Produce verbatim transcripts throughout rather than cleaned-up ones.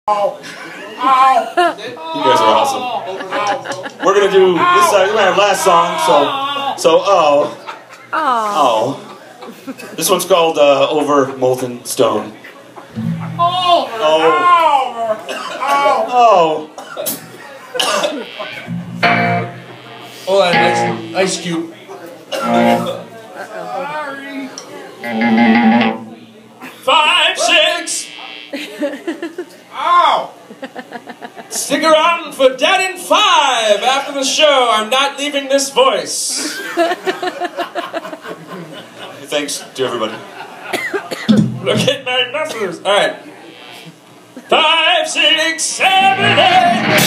You guys are awesome. We're gonna do this side. We're gonna have last song. So, so oh, oh. This one's called uh, "Over Molten Stone." Oh, oh, oh. Oh, that ice, ice cube. Sorry. Five, six. Ow! Stick around for Dead in Five after the show. I'm not leaving this voice. Thanks to everybody. Look at my muscles. All right. Five, six, seven, eight.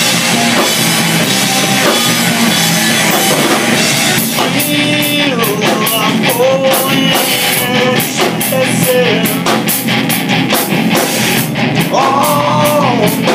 Oh,